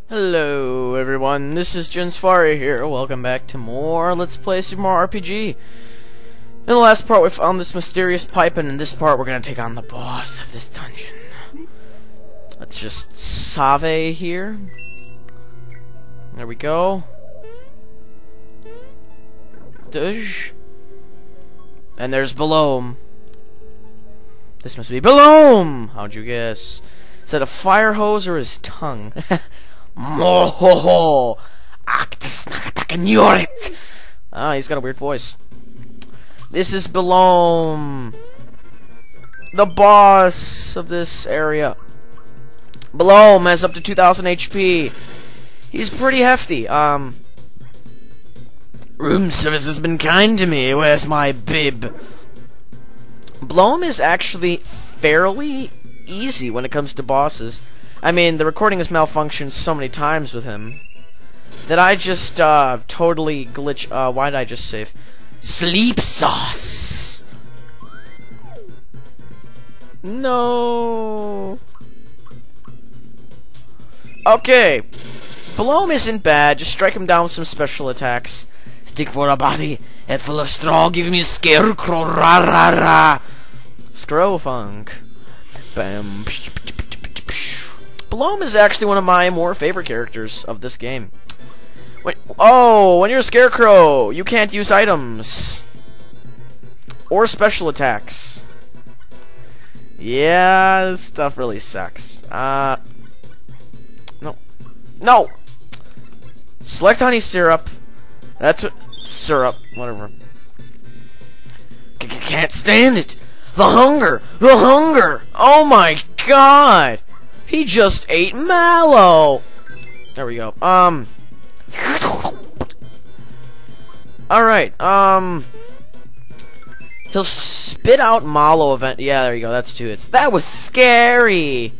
Hello everyone, this is GenZWarri here. Welcome back to more Let's Play Super Mario RPG. In the last part we found this mysterious pipe, and in this part we're gonna take on the boss of this dungeon. Let's just save here. There we go. Dush. And there's Belome. This must be Belome! How'd you guess? Is that a fire hose or his tongue? Mohoho! Actus Nagatakanyorit! Ah, he's got a weird voice. This is Belome, the boss of this area. Belome has up to 2,000 HP. He's pretty hefty. Room service has been kind to me. Where's my bib? Belome is actually fairly easy when it comes to bosses. I mean, the recording has malfunctioned so many times with him that I just totally glitch. Why did I just save? Sleep sauce. No. Okay, Belome isn't bad. Just strike him down with some special attacks. Stick for a body, head full of straw. Give me a scarecrow. Ra ra ra. Scrowfunk. Bam. Belome is actually one of my more favorite characters of this game. When you're a scarecrow, you can't use items or special attacks. Yeah, this stuff really sucks. No. Select honey syrup. That's what syrup. Whatever. Can't stand it. The hunger. The hunger. Oh my god. He just ate mallow. There we go. Alright, he'll spit out mallow event. Yeah, there you go. That's 2 hits. That was scary.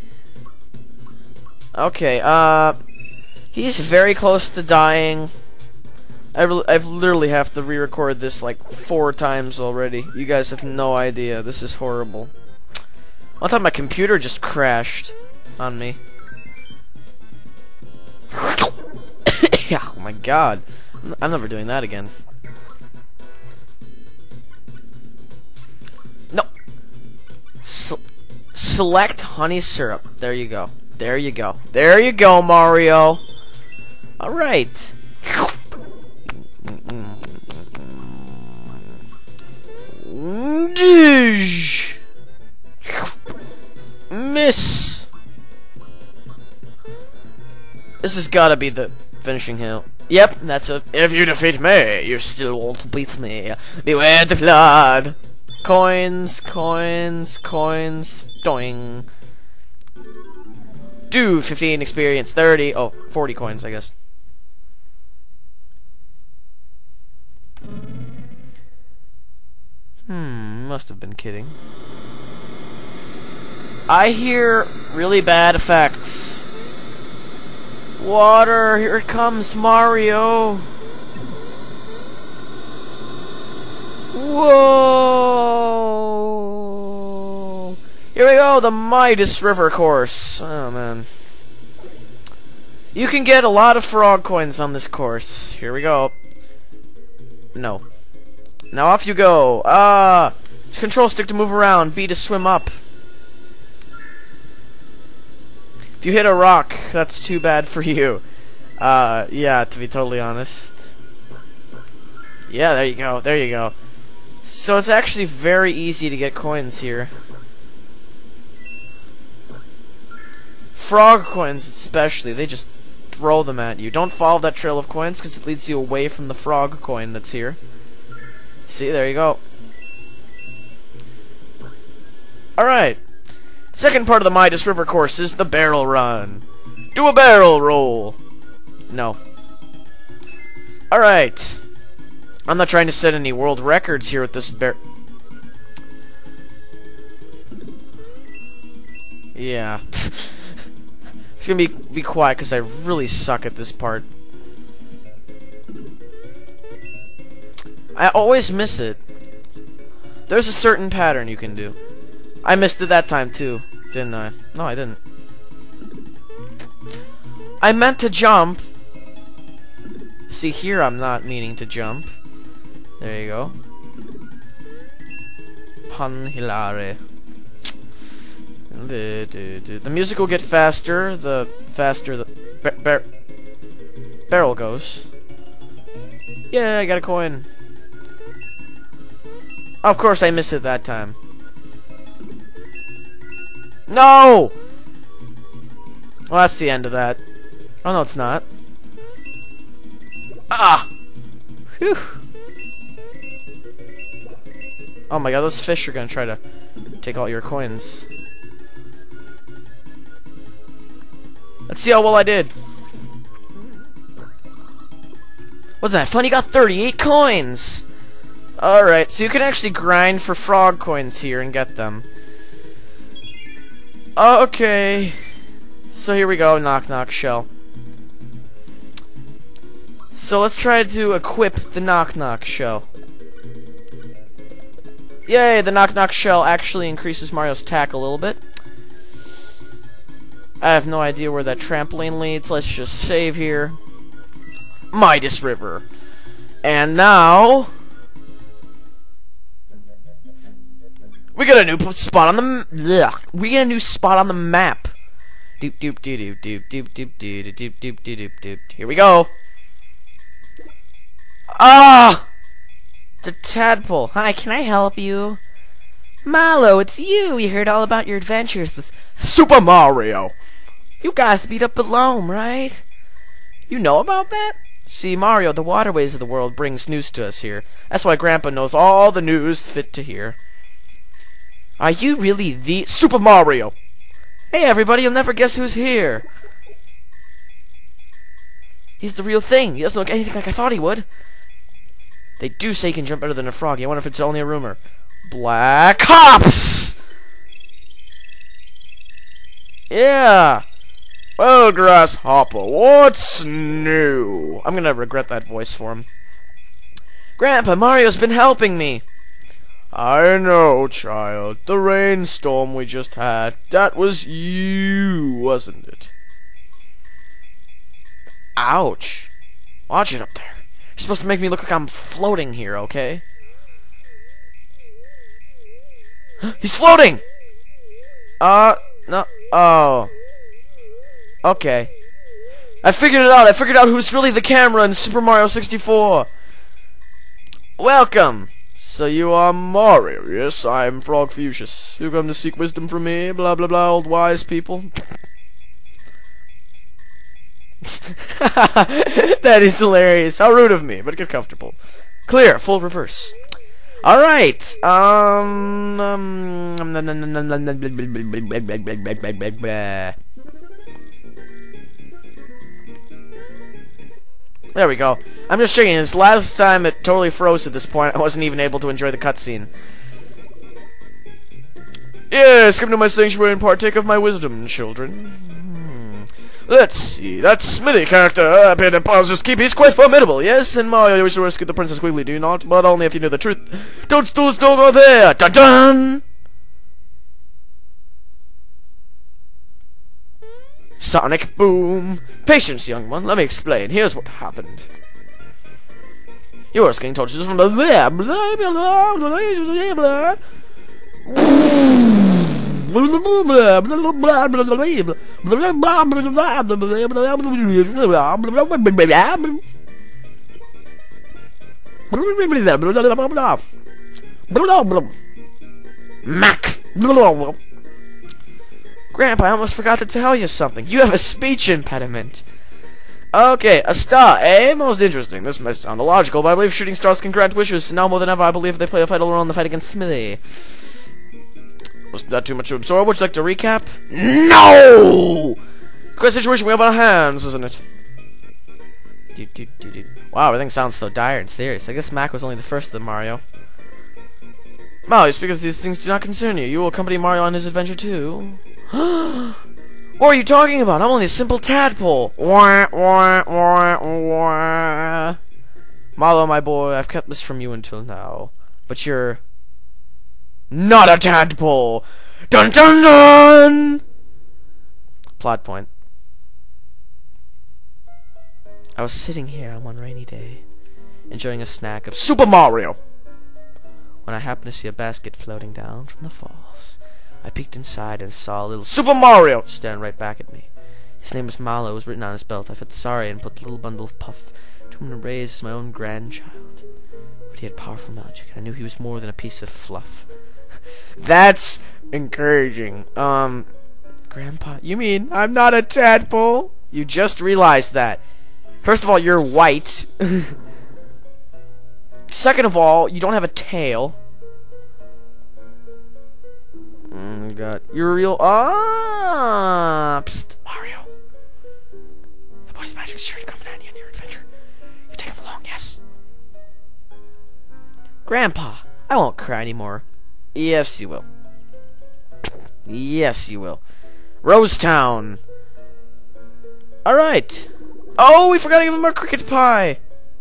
Okay, he's very close to dying. I've literally have to re-record this like 4 times already. You guys have no idea. This is horrible. One time my computer just crashed on me. Oh my god. I'm never doing that again. No. Select honey syrup. There you go. There you go. There you go, Mario. Alright. Miss. This has gotta be the finishing hill. Yep, that's it. If you defeat me, you still won't beat me. Beware the flood. Coins, coins, coins. Doing. Do 15 experience, 30. Oh, 40 coins, I guess. Must have been kidding. I hear really bad effects. Water, here it comes, Mario. Whoa! Here we go, the Midas River course. Oh man. You can get a lot of frog coins on this course. Here we go. No. Now off you go. Control stick to move around, B to swim up. If you hit a rock, that's too bad for you. Yeah, to be totally honest. Yeah, there you go, there you go. So it's actually very easy to get coins here. Frog coins especially, they just throw them at you. Don't follow that trail of coins, because it leads you away from the frog coin that's here. See, there you go. Alright. Second part of the Midas River course is the barrel run. Do a barrel roll. No. Alright. I'm not trying to set any world records here with this Yeah. It's gonna be quiet because I really suck at this part. I always miss it. There's a certain pattern you can do. I missed it that time too, didn't I? No, I didn't. I meant to jump. See, here I'm not meaning to jump. There you go. Pun hilare. The music will get faster the faster the barrel goes. Yeah, I got a coin. Of course I missed it that time. No! Well, that's the end of that. Oh, no, it's not. Ah! Whew. Oh my god, those fish are gonna try to take all your coins. Let's see how well I did. Wasn't that fun? You got 38 coins! Alright, so you can actually grind for frog coins here and get them. Okay. So here we go, knock knock shell. So let's try to equip the knock knock shell. Yay, the knock knock shell actually increases Mario's attack a little bit. I have no idea where that trampoline leads. Let's just save here. Midas River. And now we got a new spot on the we get a new spot on the map. Doop doop doop doop doop doop doop doop doop doop doop. Here we go. Ah! The tadpole. Hi, can I help you? Mallow, it's you. We heard all about your adventures with Super Mario. You guys beat up Belome, right? You know about that? See, Mario, the waterways of the world brings news to us here. That's why Grandpa knows all the news fit to hear. Are you really the Super Mario? Hey, everybody, you'll never guess who's here. He's the real thing. He doesn't look anything like I thought he would. They do say he can jump better than a frog. I wonder if it's only a rumor. Black Hops! Yeah! Well, Grasshopper, what's new? I'm gonna regret that voice for him. Grandpa, Mario's been helping me. I know, child. The rainstorm we just had, that was you, wasn't it? Ouch. Watch it up there. You're supposed to make me look like I'm floating here, okay? He's floating! No. Oh. Okay. I figured it out. I figured out who's really the camera in Super Mario 64. Welcome. So you are Mario. Yes, I'm Frog Fuchsius. You come to seek wisdom from me. Blah, blah, blah, old wise people. That is hilarious. How rude of me, but get comfortable. Clear, full reverse. Alright, there we go. I'm just checking. This last time it totally froze at this point. I wasn't even able to enjoy the cutscene. Yes, come to my sanctuary and partake of my wisdom, children. Let's see, that Smithy character appeared in Bowser's Keep. He's quite formidable, yes? And Mario, you wish to rescue the Princess Quigley, do you not? But only if you knew the truth. Don't go there! Dun dun! Sonic Boom! Patience, young one, let me explain. Here's what happened. You were getting torches from the there. Blah, blah, blah, blah, Mac. Grandpa, I almost forgot to tell you something. You have a speech impediment. Okay, a star, eh? Most interesting. This may sound illogical, but I believe shooting stars can grant wishes. Now more than ever, I believe they play a vital role in the fight against Smithy. Was that too much to absorb? Would you like to recap? No! Great situation we have on our hands, isn't it? Wow, everything sounds so dire and serious. I guess Mac was only the first of them, Mario. Mario, you speak as these things do not concern you. You will accompany Mario on his adventure too. What are you talking about? I'm only a simple tadpole. Marlo, my boy, I've kept this from you until now. But you're not a tadpole. Dun dun dun! Plot point. I was sitting here on one rainy day, enjoying a snack of Super Mario, when I happened to see a basket floating down from the falls. I peeked inside and saw a little Super Mario staring right back at me. His name was Malo, was written on his belt. I felt sorry and put the little bundle of puff to him and raised as my own grandchild. But he had powerful magic, and I knew he was more than a piece of fluff. That's encouraging. Grandpa, you mean I'm not a tadpole? You just realized that. First of all, you're white. Second of all, you don't have a tail. Oh my god. You're real. Psst, Mario. The boy's magic is sure to come in handy on your adventure. You take him along, yes? Grandpa, I won't cry anymore. Yes, you will. Yes, you will. Rosetown. Alright. Oh, we forgot to give him our cricket pie.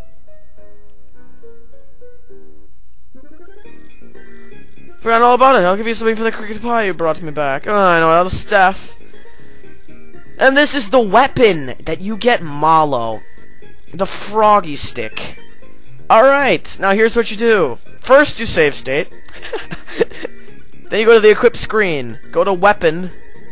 Forgot all about it. I'll give you something for the cricket pie you brought me back. Oh, I know all the stuff. And this is the weapon that you get, Malo. The froggy stick. Alright, now here's what you do. First, you save state. Then you go to the equip screen. Go to weapon.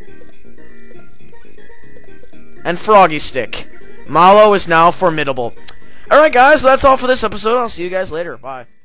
And froggy stick. Malo is now formidable. Alright guys, so that's all for this episode. I'll see you guys later. Bye.